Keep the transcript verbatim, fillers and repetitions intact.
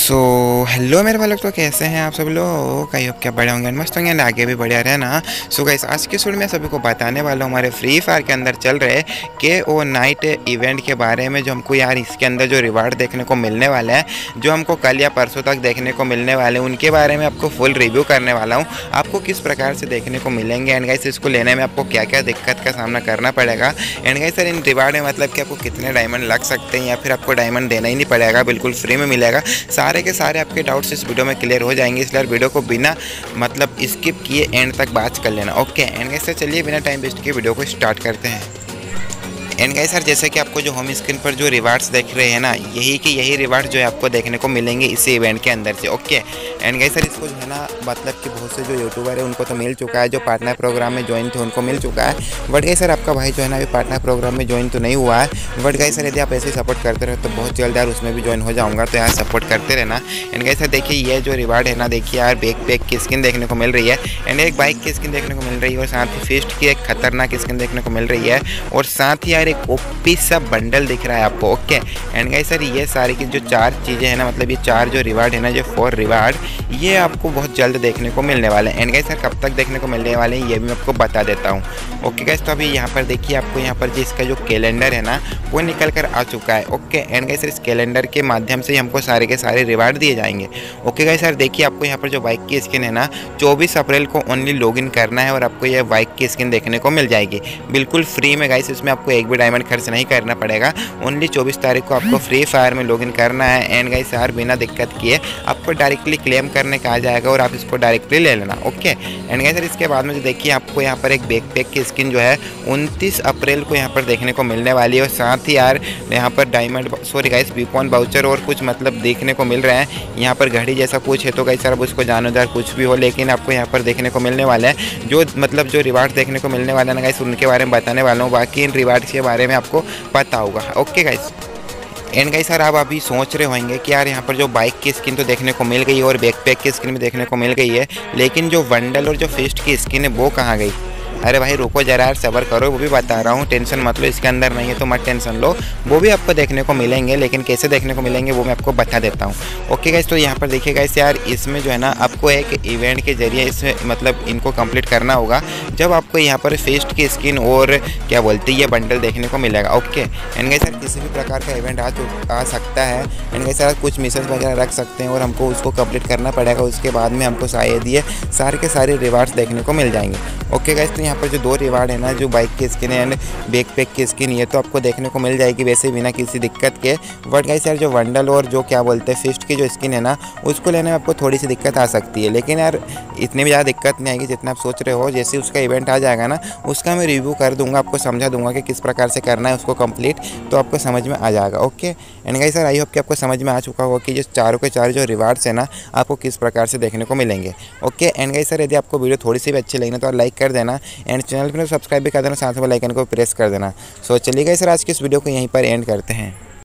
So hello मेरे वालों, तो कैसे हैं आप सब लोग? कहीं क्या बड़े होंगे, मस्त होंगे, आगे भी बढ़िया रहे ना। सो गाइस, आज के शो में सभी को बताने वाला हूँ हमारे फ्री फायर के अंदर चल रहे के ओ नाइट इवेंट के बारे में, जो हमको यार इसके अंदर जो रिवार्ड देखने को मिलने वाला है, जो हमको कल या परसों तक देखने को मिलने वाले, उनके बारे में आपको फुल रिव्यू करने वाला हूँ। आपको किस प्रकार से देखने को मिलेंगे एंड गाइस इसको लेने में आपको क्या क्या दिक्कत का सामना करना पड़ेगा एंड गाइस सर इन रिवार्ड में मतलब कि आपको कितने डायमंड लग सकते हैं या फिर आपको डायमंड देना ही नहीं पड़ेगा, बिल्कुल फ्री में मिलेगा। सारे के सारे आपके डाउट्स इस वीडियो में क्लियर हो जाएंगे, इसलिए वीडियो को बिना मतलब स्किप किए एंड तक बात कर लेना। ओके एंड गाइस चलिए बिना टाइम वेस्ट किए वीडियो को स्टार्ट करते हैं। एंड गाइस सर, जैसे कि आपको जो होम स्क्रीन पर जो रिवार्ड्स देख रहे हैं ना, यही कि यही रिवार्ड जो है आपको देखने को मिलेंगे इसी इवेंट के अंदर से। ओके एंड गाइस सर, इसको जो है ना मतलब कि बहुत से जो यूट्यूबर है उनको तो मिल चुका है, जो पार्टनर प्रोग्राम में ज्वाइन थे उनको मिल चुका है। बट गाइस सर, आपका भाई जो है ना अभी पार्टनर प्रोग्राम में ज्वाइन तो नहीं हुआ है। बट गाइस सर, यदि आप ऐसे सपोर्ट करते रहे तो बहुत जल्द यार उसमें भी ज्वाइन हो जाऊँगा, तो यार सपोर्ट करते रहना। एंड गाइस सर देखिए, ये जो रिवार्ड है ना, देखिए यार बैक पैक की स्किन देखने को मिल रही है एंड एक बाइक की स्किन देखने को मिल रही है और साथ ही फिस्ट की एक खतरनाक स्किन देखने को मिल रही है और साथ ही यार एक ओपी सब बंडल दिख रहा है आपको। ओके एंड गाइस सर, ये सारी की जो चार चीज़ें हैं ना, मतलब ये चार जो रिवार्ड है ना, जो फोर रिवार्ड, ये आपको बहुत जल्द देखने को मिलने वाले हैं। एंड गाइस सर, कब तक देखने को मिलने वाले हैं ये भी मैं आपको बता देता हूँ। ओके गाइस, तो अभी यहाँ पर देखिए आपको यहाँ पर जो इसका जो कैलेंडर है ना वो निकल कर आ चुका है। ओके एंड गाइस सर, इस कैलेंडर के माध्यम से हमको सारे के सारे रिवार्ड दिए जाएंगे। ओके गाइस सर, देखिए आपको यहाँ पर जो बाइक की स्किन है ना, चौबीस अप्रैल को ओनली लॉग इन करना है और आपको यह बाइक की स्किन देखने को मिल जाएगी बिल्कुल फ्री में। गाइस इसमें आपको एक भी डायमंड खर्च नहीं करना पड़ेगा, ओनली चौबीस तारीख को आपको फ्री फायर में लॉगिन करना है। एंड गाइस यार बिना दिक्कत किए आपको डायरेक्टली क्लेम करने का आ जाएगा और आप इसको डायरेक्टली ले लेना। ओके एंड गाइस सर, इसके बाद में जो देखिए आपको यहाँ पर एक बैकपैक की स्किन जो है उनतीस अप्रैल को यहाँ पर देखने को मिलने वाली है और साथ ही यार यहाँ पर diamond sorry guys beacon voucher और कुछ मतलब देखने को मिल रहे हैं। यहाँ पर घड़ी जैसा कुछ है, तो गाइस सर अब उसको जानो यार कुछ भी हो, लेकिन आपको यहाँ पर देखने को मिलने वाला है जो मतलब जो रिवार्ड देखने को मिलने वाला है ना गाइस, उनके बारे में बताने वाला हूँ। बाकी इन रिवार्ड के बारे में आपको पता होगा। Okay guys and guys sir, आप अभी सोच रहे होंगे कि यार यहाँ पर जो बाइक की स्किन तो देखने को मिल गई और बैकपैक की स्किन भी देखने को मिल गई है, लेकिन जो वंडल और जो फिस्ट की स्किन है वो कहाँ गई? अरे भाई रुको जरा यार, सब्र करो, वो भी बता रहा हूँ, टेंशन मत लो। इसके अंदर नहीं है तो मत टेंशन लो, वो भी आपको देखने को मिलेंगे, लेकिन कैसे देखने को मिलेंगे वो मैं आपको बता देता हूँ। ओके गाइस, तो यहाँ पर देखिए गाइस यार, इसमें जो है ना आपको एक इवेंट के जरिए इसमें मतलब इनको कंप्लीट करना होगा, जब आपको यहाँ पर फेस्ट की स्किन और क्या बोलते हैं ये बंडल देखने को मिलेगा। ओके एंड गाइस सर, किसी भी प्रकार का इवेंट आ आ सकता है एंड गाइस सर कुछ मिशंस वगैरह रख सकते हैं और हमको उसको कंप्लीट करना पड़ेगा। उसके बाद में हमको शायद ये सारे के सारे रिवार्ड्स देखने को मिल जाएंगे। ओके गाइस, तो यहाँ पर जो दो रिवार्ड है ना, जो बाइक की स्किन है एंड बैकपैक की स्किन, ये तो आपको देखने को मिल जाएगी वैसे बिना किसी दिक्कत के। बट गाइस यार, जो वंडल और जो क्या बोलते हैं फिस्ट की जो स्किन है ना, उसको लेने में आपको थोड़ी सी दिक्कत आ सकती है, लेकिन यार इतनी भी ज़्यादा दिक्कत नहीं आएगी जितना आप सोच रहे हो। जैसे उसका इवेंट आ जाएगा ना, उसका मैं रिव्यू कर दूंगा, आपको समझा दूंगा कि किस प्रकार से करना है उसको कंप्लीट, तो आपको समझ में आ जाएगा। Okay and guys sir, I hope कि आपको समझ में आ चुका होगा कि जो चारों के चार जो रिवार्ड्स है ना आपको किस प्रकार से देखने को मिलेंगे। ओके एंड गाइस सर, यदि आपको वीडियो थोड़ी सी भी अच्छी लगी ना तो लाइक कर देना एंड चैनल पर सब्सक्राइब भी कर देना, साथ में बेल आइकन को प्रेस कर देना। सो चलिए गाइस सर, आज की इस वीडियो को यहीं पर एंड करते हैं।